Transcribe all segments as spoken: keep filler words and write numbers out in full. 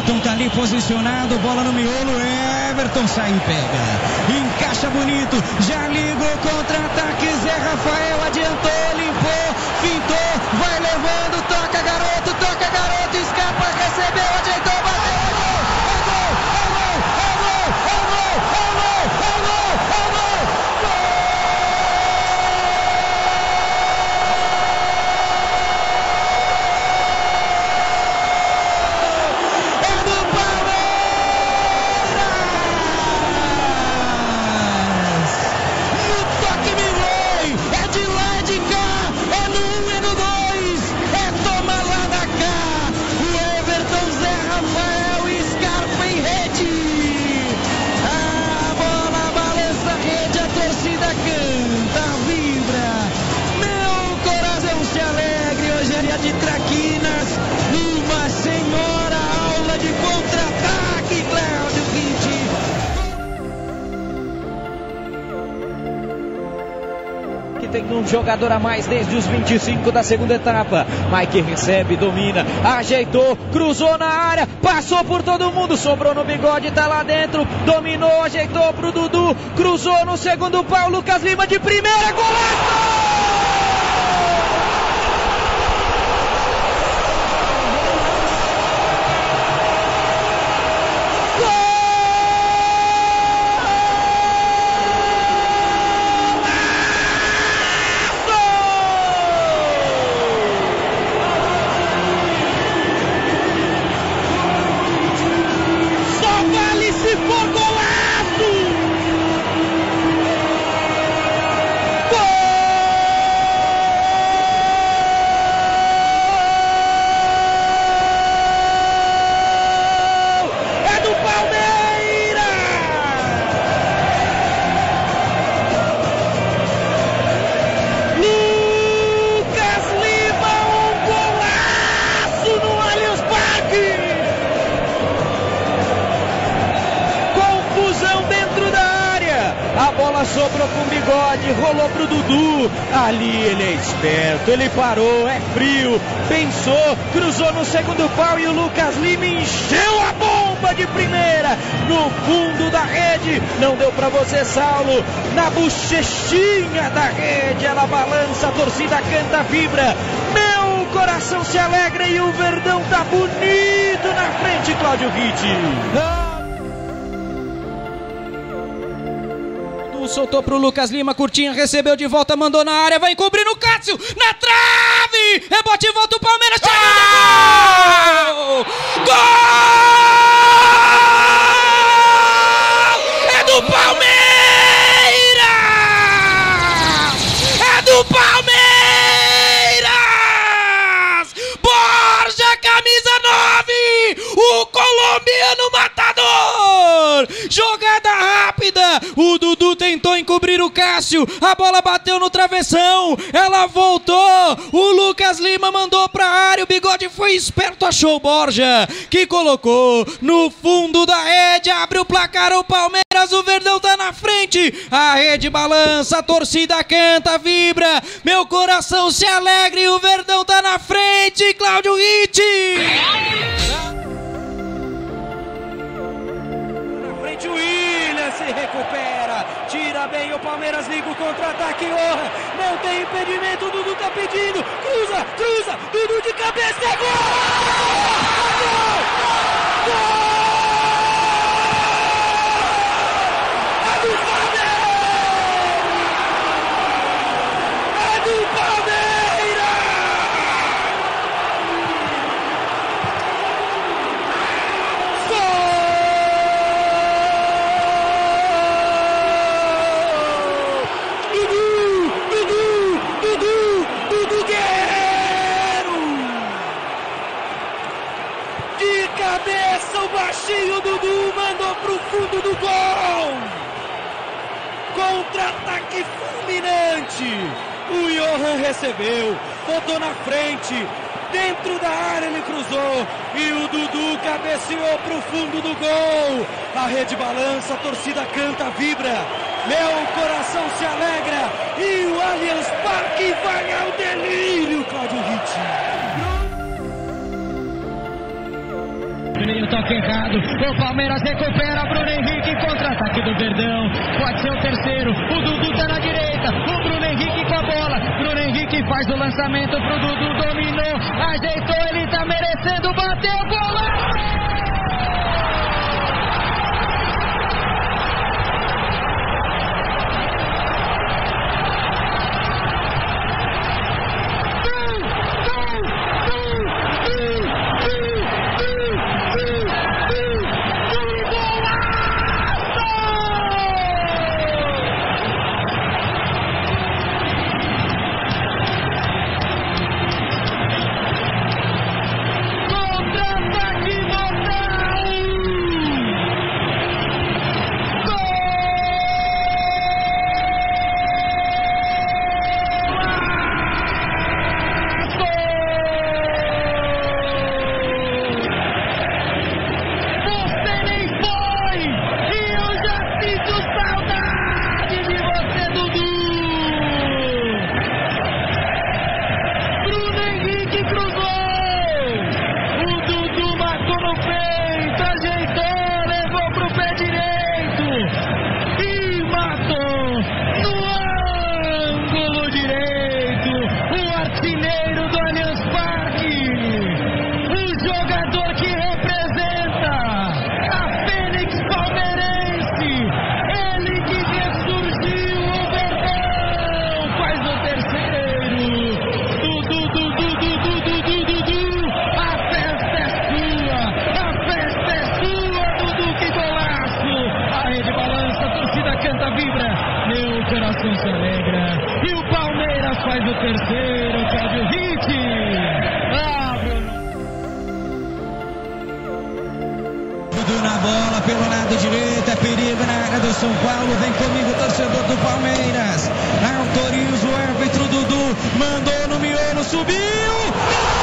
Everton tá ali posicionado, bola no miolo, Everton sai e pega, encaixa bonito, já ligou, contra-ataque, Zé Rafael adiantou, limpou, fintou, vai levando, toca garoto, toca garoto, escapa, recebeu, ajeitou, bateu, é gol, é gol, é gol, é gol, é gol, é gol, é gol, é gol, de traquinas, uma senhora aula de contra-ataque, Cláudio Vitti. Que tem um jogador a mais desde os vinte e cinco da segunda etapa. Mike recebe, domina, ajeitou, cruzou na área, passou por todo mundo, sobrou no Bigode, tá lá dentro, dominou, ajeitou pro Dudu, cruzou no segundo pau, Lucas Lima de primeira, golaço! Se for golaço! Gol! É do Palmeiras! Lucas Lima, um golaço no Allianz Parque! Dentro da área, a bola sobrou com o Bigode, rolou pro Dudu, ali ele é esperto, ele parou, é frio, pensou, cruzou no segundo pau e o Lucas Lima encheu a bomba de primeira, no fundo da rede, não deu pra você, Saulo, na bochechinha da rede, ela balança, a torcida canta, vibra, meu coração se alegra e o Verdão tá bonito na frente, Cláudio Vitti. Soltou pro Lucas Lima, curtinha, recebeu de volta, mandou na área, vai encobrir no Cássio, na trave, rebote e volta o Palmeiras, gol! Gol! É do Palmeiras! É do Palmeiras! Borja, camisa nove, o colombiano matador, jogada rápida, o Dudu tentou encobrir o Cássio, a bola bateu no travessão, ela voltou, o Lucas Lima mandou pra área, o Bigode foi esperto, achou o Borja, que colocou no fundo da rede, abre o placar, o Palmeiras, o Verdão tá na frente, a rede balança, a torcida canta, vibra, meu coração se alegra e o Verdão tá na frente, Cláudio Vitti! O Willian se recupera, tira bem o Palmeiras, liga o contra-ataque, oh, não tem impedimento, o Dudu tá pedindo, cruza, cruza, Dudu de cabeça, é gol! Gol! Gol! É do Palmeiras! É do Palmeiras! Cabeça, o baixinho Dudu mandou pro fundo do gol. Contra-ataque fulminante. O Johan recebeu, botou na frente, dentro da área ele cruzou e o Dudu cabeceou pro fundo do gol. A rede balança, a torcida canta, vibra. Meu coração se alegra e o Allianz Parque vai ao delírio, Cláudio Vitti. Veio o toque errado. O Palmeiras recupera. Bruno Henrique, contra-ataque do Verdão. Pode ser o terceiro. O Dudu tá na direita. O Bruno Henrique com a bola. Bruno Henrique faz o lançamento pro Dudu. Dominou. Ajeitou. Ele tá merecendo. Bateu. Golaço! Meu coração se alegra. E o Palmeiras faz o terceiro. Cláudio Ritt. Ah, Dudu na bola pelo lado direito. É perigo na área do São Paulo. Vem comigo, torcedor do Palmeiras. Autoriza o árbitro. Dudu mandou no miolo. Subiu.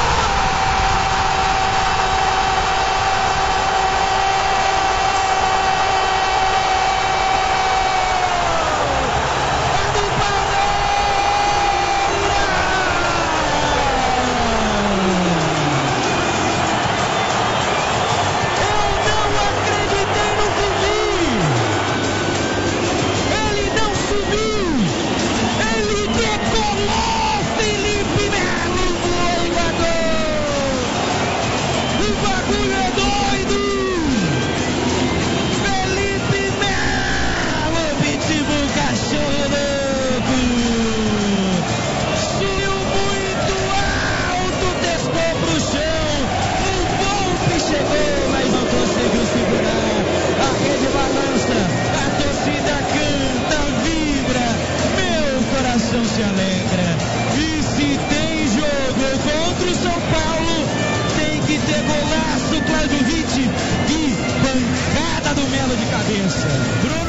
Se alegra. E se tem jogo contra o São Paulo, tem que ter golaço, Cláudio Ritt. Que pancada do Melo de cabeça.